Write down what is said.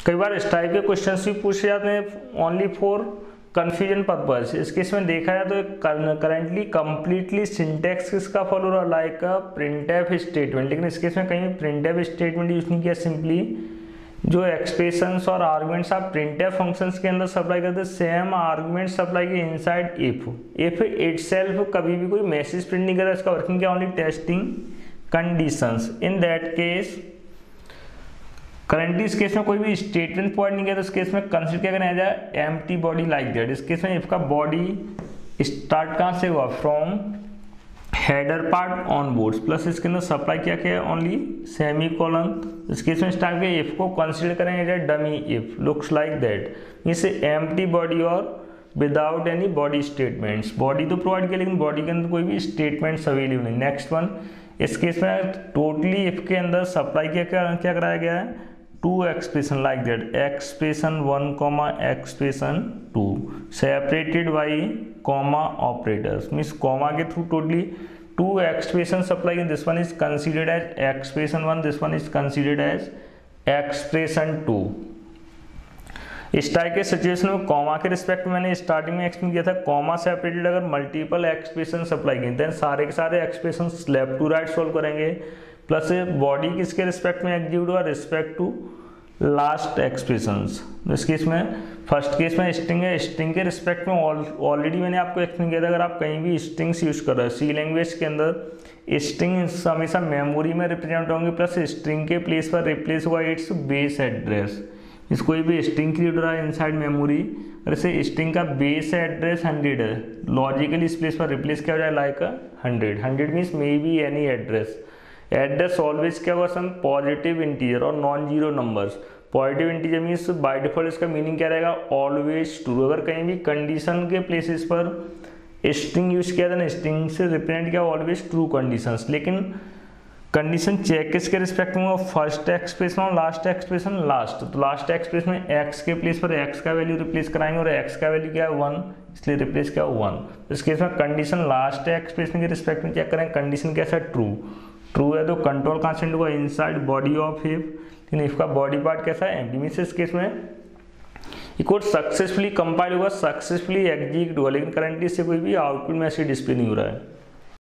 कई बार इस टाइप के क्वेश्चन भी पूछे जाते हैं ओनली फॉर कन्फ्यूजन पर्पज। इस केस में देखा जाए तो करेंटली कंप्लीटली सिंटेक्स किसका फॉलो हो रहा है, लाइक प्रिंटफ स्टेटमेंट, लेकिन इस केस में कहीं प्रिंटफ स्टेटमेंट यूज नहीं किया, सिंपली जो एक्सप्रेशंस और आर्गुमेंट्स आप प्रिंटफ फंक्शंस के अंदर सप्लाई करते सेम आर्गुमेंट सप्लाई किए इनसाइड इफ इटसेल्फ कभी भी कोई मैसेज प्रिंट नहीं कर रहा, इसका वर्किंग क्या, only testing conditions. In that case currently इस केस में कोई भी स्टेटमेंट पॉइंट नहीं किया तो इस केस में कंसीडर क्या करना जाए, एम्प्टी बॉडी लाइक दैट। इस केस में इफ का बॉडी स्टार्ट कहाँ से हुआ, from header part on boards plus इसके अंदर सप्लाई क्या किया, ओनली सेमी कॉलन। इस केस में स्टार्ट किया इफ को कंसीडर करेंगे जाए dummy if looks like that, means empty body और without any body statements. Body तो प्रोवाइड किया लेकिन बॉडी के अंदर कोई भी स्टेटमेंट्स अवेलेबल नहीं। नेक्स्ट वन, इस केस में टोटली इफ के अंदर सप्लाई क्या कराया गया है, two expression like that, expression 1 expression 2 separated by comma operators, means comma के through totally two expression supply, this one is considered as expression 1, this one is considered as expression 2। इस type के situation में comma के respect में मैंने starting में explain किया था, कॉमा सेपरेटेड अगर मल्टीपल एक्सप्रेशन सप्लाई किए देन सारे के सारे expression left to right solve करेंगे, प्लस बॉडी किसके रिस्पेक्ट में एग्जीक्यूट हुआ, रिस्पेक्ट टू लास्ट एक्सप्रेशंस। इस केस में फर्स्ट केस में स्ट्रिंग है, स्ट्रिंग के रिस्पेक्ट में ऑलरेडी मैंने आपको एक्सप्लेन किया था, अगर आप कहीं भी स्ट्रिंग्स यूज कर रहे हो सी लैंग्वेज के अंदर स्ट्रिंग हमेशा मेमोरी में रिप्रेजेंट होंगे, प्लस स्ट्रिंग के प्लेस पर रिप्लेस हुआ इट्स बेस एड्रेस। इस कोई भी स्ट्रिंग क्रिएट हो रहा है इनसाइड मेमोरी, जैसे स्ट्रिंग का बेस एड्रेस 100 है, लॉजिकली इस प्लेस पर रिप्लेस किया हो जाए like 100 means may be any address. Address always क्या हुआ, सम पॉजिटिव इंटीजर और non zero numbers. Positive integer means by default इसका मीनिंग क्या रहेगा, ऑलवेज ट्रू। अगर कहीं भी कंडीशन के प्लेसेस पर स्ट्रिंग यूज किया था ना, स्ट्रिंग से रिप्रेजेंट किया ऑलवेज ट्रू कंडीशंस, लेकिन कंडीशन चेक किसके रिस्पेक्ट में, फर्स्ट एक्सप्रेशन और लास्ट एक्सप्रेशन लास्ट। तो लास्ट एक्सप्रेशन में एक्स के प्लेस पर एक्स का वैल्यू रिप्लेस कराएंगे और एक्स का वैल्यू क्या है 1, इसलिए रिप्लेस क्या 1। इस केस में कंडीशन लास्ट एक्सप्रेशन के रिस्पेक्ट में चेक करें, कंडीशन कैसा ट्रू, ट्रू है तो कंट्रोल कहाँ हुआ, इनसाइड बॉडी ऑफ इफ, लेकिन इफ का बॉडी पार्ट कैसा है, एम्प्टी। मींस इस केस में कोड सक्सेसफुली कंपाइल हुआ, सक्सेसफुली एग्जीक्यूट हुआ, लेकिन करंटली इससे कोई भी आउटपुट मैसेज डिस्प्ले नहीं हो रहा है।